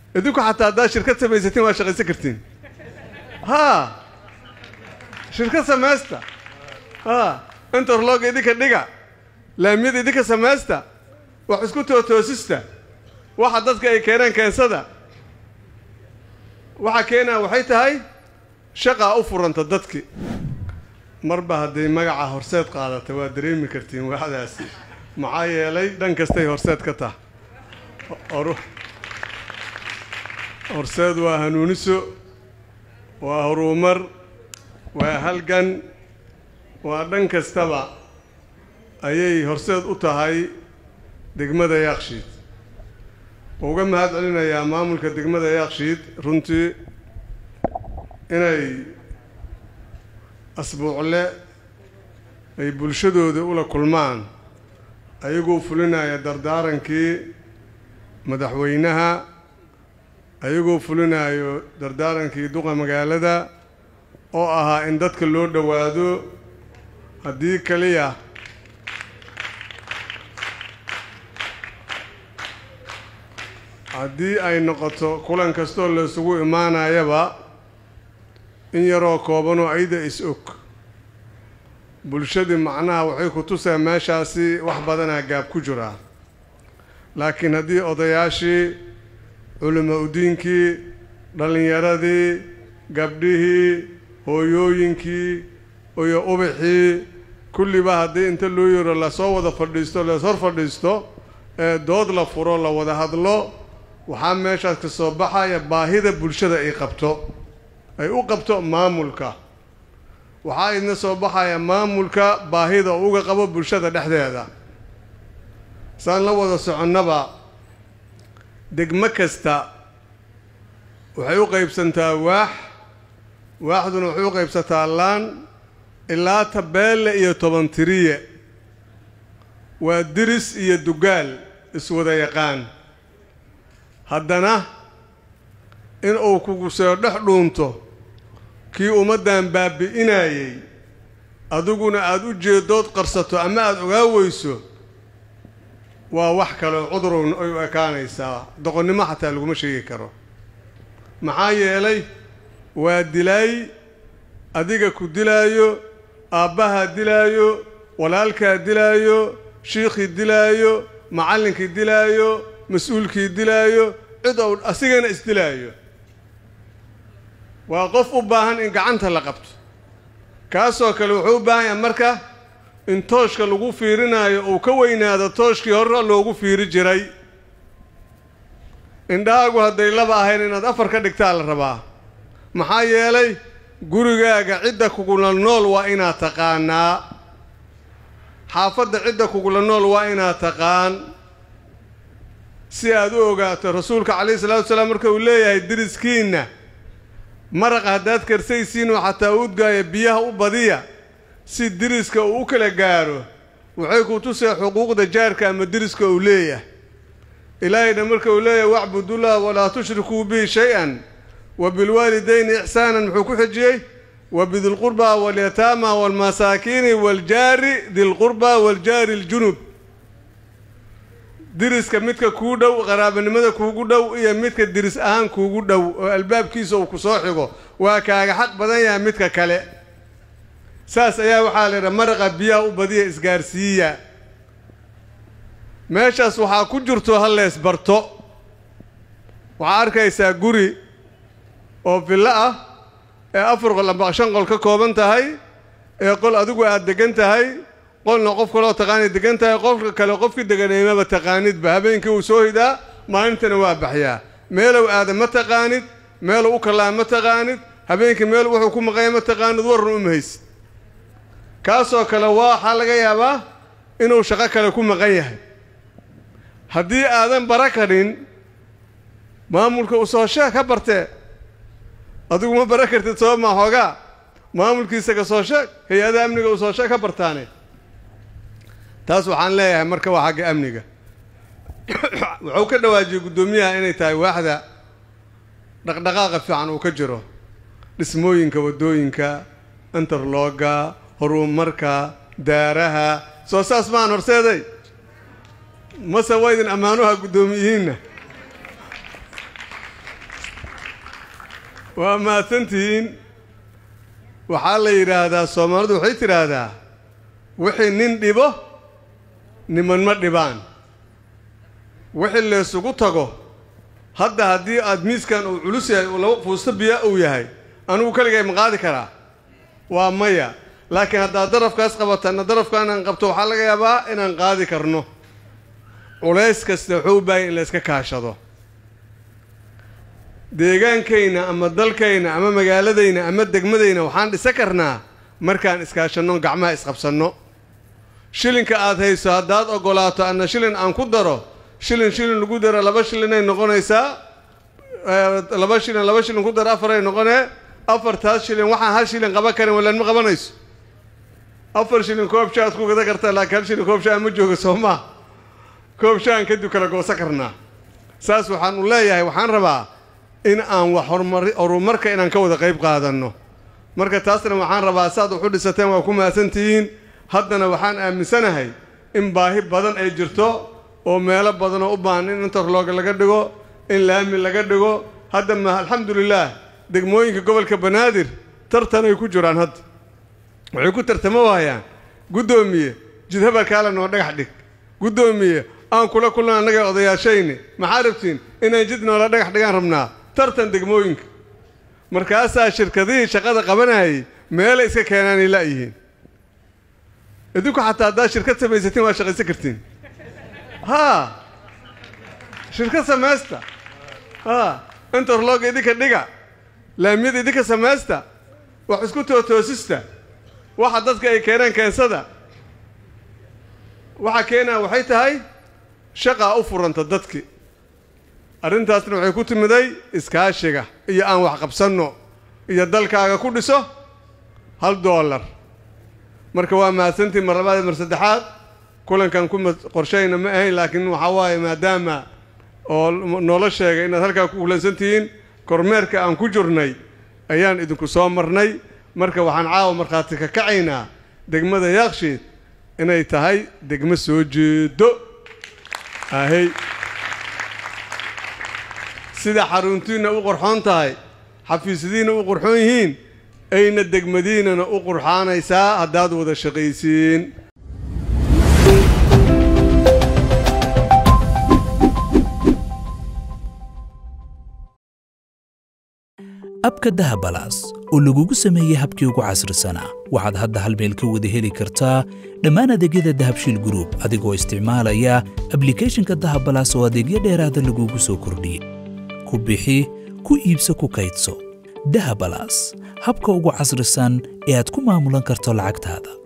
إدوك حتى هذا شركة سميستين واشغل سكرتين ها شركة سماستا ها انترلوج إديك الدقع لاميد إديك سماستا وحسكوتو توسيستا واحد ضدك أي كيران كان صدا وحكينا وحيتها هاي شقة أفر أنت ضدك مربى هدي مقع هرسات قادة وادرين مكرتين واحد أسي معايا لي دنكستي هرسات كتا أروح هرسات وهنونسو وهرومر وهلقن ودنكستبع أيي هرسات أتهاي دقمة ياخشيد وقم هاد علينا يا مامولك دقمة ياخشيد رنتي إناي أسبوع له أي بلشدو دولة كلمان أيقو فلنا يا دردارن كي مدحوينها أيقو فلنا يا دردارن كي دوغا مقالة أو أها إن دتك اللور دوادو هدي كليا هدي أي نقطة كلن كستول لسوء إيمانا يبا إن يرى كوبانو أيدا إسوك بلشدي معناها وحيكو توسع ماشاسي وحبادنا قاب كجرا لكن هدي أضياشي علماء دينكي دالين يردي قابديه هويوينكي ويا أبحي كل بهدي انت اللو يرى لسوى فرديستو لسور فرديستو دود لفرو لودا هدلو وحام ماشاس كصوبحا يباهيدا بلشدة اي قبتو أي أقبتو مامولكا وحاي الناس وبحايا مامولكا باهيدا وقبو برشادة دحديدا سان لوضا سعنبا دق مكستا وحيوقا يبسنتا واحد وحيوقا يبسنتا اللان إلا تبال إيا طبانترية ودرس إيا الدقال اسودا يقان هدنا إن أوكوكو سيردح دونتو كي أمدان بابي إنايي أدوغونا أدو جيدود قرصتو أما أدو غاويسو ووحكا لو عذرون أيو أكانيسا دقوني ما حتى لغو مشي كرو معايا إلي وادلاي أديغا كو دلايو أباها دلايو ولالكا دلايو شيخي دلايو معلنكي دلايو مسؤولكي دلايو عدو أسيغانا اسدلايو وقف باهن إن قعنتها لقبت كاسو كالوحو باهن مركا إن توشك لغو فيرنا أو كوينا هذا توشك هرى لغو فير جري إن داقو هدي لباهن إن أفر كدكتال رباه محايا لي قرقاق عدك وقول النول وإنا تقانا حافظ عدك وقول النول وإنا تقان سيادوغا رسولك عليه الصلاة والسلام مركا وليه يدرس كينا مرق هداد كرسيسين وحتى أودقا بيها وبضيع سي درسكا وكلا قارو وحيكو تسع حقوق دجاركا أما درسكا وليه إلهي نمركا وليه واعبدوا الله ولا تشركوا به شيئا وبالوالدين إحسانا محكو حجي وبذي القربى واليتامى والمساكين والجار ذي القربى والجار الجنوب درس كمتك كودو غرابة نمدا كودو إيا متك درس أهان كودو الباب كيسو وكسوحيقو وكاق حق بدايا متك كالي ساس ايا وحالي رمرقة بيا وبديا إسقارسية ماشاس وحا كجرتو هلا يسبرتو وعاركا يسا قوري oo villa ah ee afar qol amba shan qol ka kooban tahay ee qol adigu aad degan tahay qolna qof kale oo taqaan degan tahay qofka kale qofkii deganeeyma ba taqaanid ba habeenkii uu soo hidaa maalintana waa baxyaa meelow aad ma taqaanid meelow u kala ma taqaanid habeenkii meel wuxuu ku maqay ma taqaanid warru uma haysid kaasoo kale waxa laga yaabaa inuu shaqo kale ku maqan yahay haddii aadan barakarin maamulka u soo sheeg ka bartee adigu ma barakartid soo ma hoogaa maamulkiisa ka soo sheeg hay'adaha amniga u soo sheeg ka bartaane taas waxaan leeyahay marka waa xagga amniga wuxuu ka dhawaajiyay gudoomiyaha inay tahay waaxda dhaqdhaqaaqa fiican uu ka jiro dhismooyinka wadooyinka interlooga horumarka daaraha soo saas maan horseeday ma sawaydin amaanuha gudoomiyihiinna وما تنتين وحال هذا صومالد وحيت هذا وحي نندبه نمن مدبان وحي اللي سقطه هذا هدي أدميس كان علوسي ولو فوسبيا أو يهاي أنا وكل جاي مقاعد كرا ومايا لكن هذا ضرف كاس قبضت أنا ضرف كان انقبته حلقة يا با إن انقاذ كرنه وليس كاستحوبة إلا كاشضه deegaan kayna ama dalkayna ama magaaladayna ama degmadayna waxaan dhisakarnaa markaan iskaashano gacmaha isqabsano shilinka aad hayso hadaad ogolaato ana shilin aan ku daro shilin lagu daro 2 shilin ay noqonaysaa 2 shilin ku daro 4 ay noqonee 4 shilin waxaan hal shilin qaban karin wala ma qabanayso 4 shilin koob shaad ku gada kartaa laakiin shilin koob shaad ma joogo Soomaa koob shaan ka dukala goosa karnaa saas waxaan u leeyahay waxaan rabaa in aan wax horumarka inaan ka wada qayb qaadano marka taasna waxaan rabaa saad u dhisateen waa ku maasantiin haddana waxaan aaminsanahay in baahi badan ay jirto oo meelo badan oo u baahan in interlog laga dhigo in laami laga dhigo hadda ma alxamdulillah degmooyinka gobolka Banaadir tartan ay ku jiraan hadda waxay ku tartamo waayaan gudoomiye jidhaba kala noo dhagax dhig gudoomiye aan kula anaga odayaashayni maxaa rabtiin inaan jidno la dhagax dhigaan rabnaa tartan degmooyinka markaasaa shirkadihii shaqada qabanayay meel iska keenaan ila yihiin idinku xataa haddaa shirkad samaysatiin waa shaqaysan kartiin shirkad samaysta interlog idinka dhiga laamiyada idinka samaysta wax isku toosista waxa dadka ay keenaan keensada waxa keenaa waxay tahay shaqa u furanta dadki arrintaasna waxay ku timiday iskaashiga iyo aan wax qabsano iyo dalkaaga ku dhiso $1 marka waa maasantii mar labaad mar saddexaad kulankan ku qorshayna ma ahayn laakiin waxa waaye maadaama oo nolol sheegay inaad halka ku kulansantiin kormeerka aan ku jirnay ayaan idinku soo marnay marka waxaan caawa markhaati ka kacaynaa degmada Yaaqshiid inay tahay degmo soo jeedo ahay sida xaruntiina u qurxoon tahay xafiisyadiina u qurxoon yihiin ayna degmadiinana u qurxaanaysaa haddaad wada shaqaysiin abka dahabalaas oo lagugu sameeyay habkii ugu casrisanaa waxaad hadda hal meel ka wada heli kartaa dhammaan adeegyada dahabshiil group adigoo isticmaalaya applicationka dahabalaas oo adeegyo dheeraada lagugu soo kordhiyay ku bixi ku iibso ku kaydso dahabalaas habka ugu casrisan ee aad ku maamulan karto lacagtaada